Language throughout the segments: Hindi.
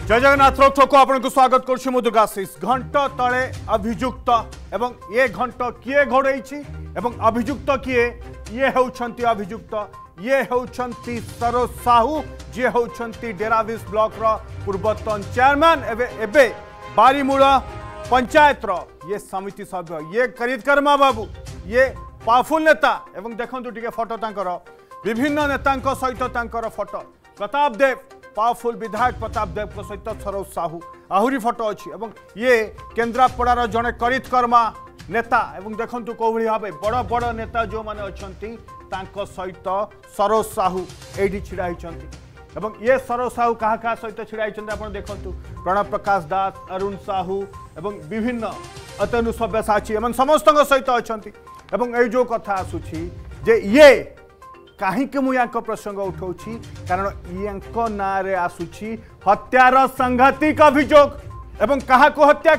जय जगन्नाथ रोक ठोक आपको स्वागत करुच्ची मु दुर्गाशीष घंट तले अभियुक्त एवं ये घंट किए घोड़े अभियुक्त किए ये होउछंती अभियुक्त ये होउछंती सरोज साहू जी होउछंती डेराविस ब्लॉक रो पूर्वतन चेयरमैन एबे बारीमूल पंचायत रो ये समिति सभ्य ये करितकर्मा बाबू ये पावरफुल नेता एवं देखंतु टिके फोटो तांकर विभिन्न नेतांक सहित तांकर फोटो प्रताप देव पावरफुल विधायक प्रताप देव सहित सरोज साहू आहरी फोटो अच्छी एवं ये केन्द्रापड़ार जड़े करितकर्मा नेता एवं देखंतु कोभली भाव बड़ बड़ नेता जो माने अछंती तांको सहित सरोज साहू एठी छिड़ा हिचंती एवं ये सरोज साहू कहा कहा सहित छिड़ा हिचंती आपण देखंतु प्रणव प्रकाश दास अरुण साहू एवं विभिन्न अतनु सब्यसाची एवं समस्त सहित अछंती एवं ए जो कथा आसुची जे ये कहीं मुझे प्रसंग उठाऊँ कारण या ना आसूची हत्यार सांघातिक अभियोग एवं क्या हत्या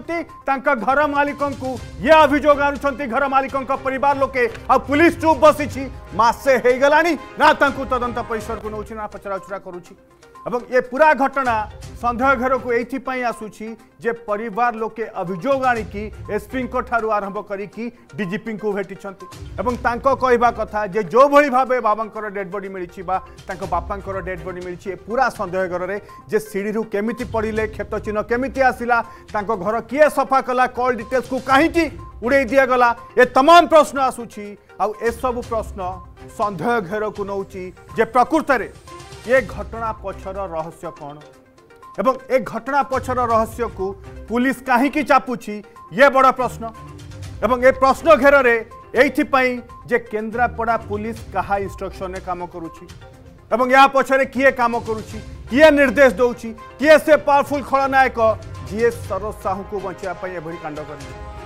कर घर मालिक ये अभियोग आनुंट घर मालिक परिवार लोके आ पुलिस चुप बसी मासे हो गलानी ना तदंत परिसर को नौ ना पचराउचरा करुच्ची एवं ये पूरा घटना सन्देह घर को ये आसूची जे परिवार लोके अभियोग आनिकी एसपी ठारू आरंभ करिकी डीजीपी को भेटिछंती एवं तांको कहवा कथा जे जो भली भाबे बाबांकर डेड बॉडी मिली बापांकर डेड बॉडी मिली पूरा सन्देह घर रे जे सीढ़ी रु केमिति पड़िले क्षत चिन्ह केमिति आसिला तांको घर किए सफा कला कॉल डिटेल्स को कहीं उड़े दिया गला ये तमाम प्रश्न आसूची आउ ए सब प्रश्न सन्देह घेर को नौची जे प्रकृत रे ये घटना पछर रहस्य कौन एवं ए घटना पछर रहस्य को पुलिस कहीं चापुची ये बड़ प्रश्न एवं ए प्रश्न घेर रे एइथिपाई जे केन्द्रापड़ा पुलिस कहा इंस्ट्रक्शन काम करुची एवं या पछरे किए काम करुची किए निर्देश दौची किए से पावरफुल खलनायक जी सरोज साहू को बचाई एभली कांड कर